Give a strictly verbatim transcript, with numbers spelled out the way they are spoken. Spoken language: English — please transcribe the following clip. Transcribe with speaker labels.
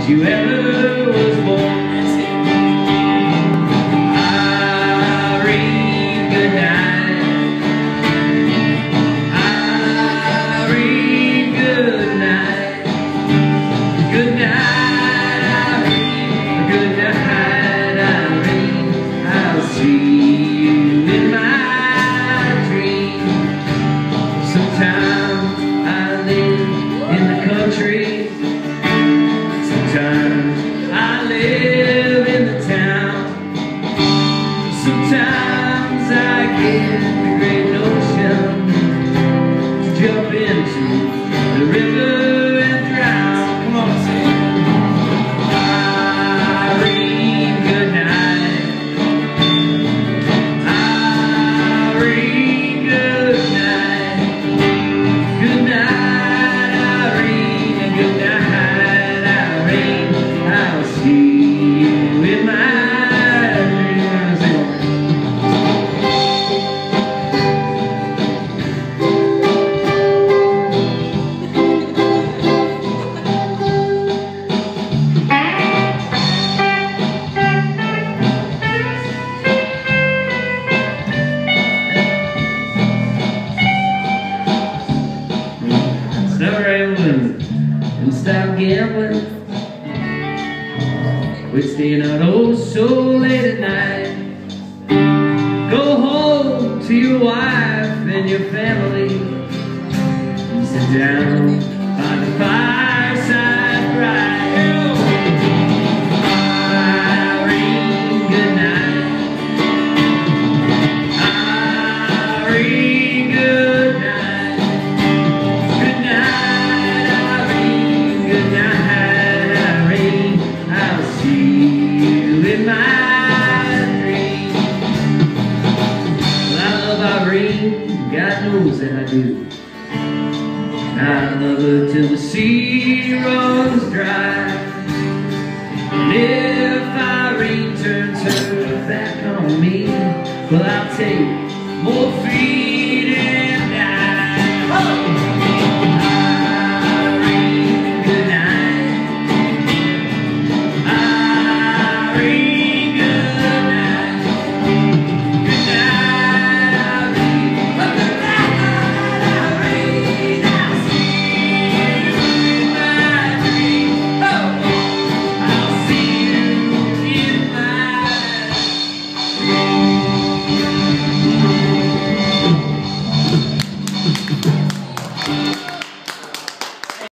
Speaker 1: since you ever was born. Irene, good night. Irene, good night. Good night, Irene. Good night, Irene. I'll see you in my dream. Sometimes I live in the country. Sometimes I live in the town. Sometimes I get the great notion to jump into the river and drown. Come on, say it. Irene, good night. Irene, good night. Good night, Irene. Good night, Irene. I'll see you in my dreams. Never able to stop gambling. Quit staying out oh so late at night. Go home to your wife and your family. Sit down by the fireside bright. Irene, good night. Irene, good night. Good night, Irene. Good night, Irene. I'll see you in my dream. Well, I love Irene, God knows that I do. I love her till the sea runs dry. And if Irene turns her back on me, well, I'll take morphine.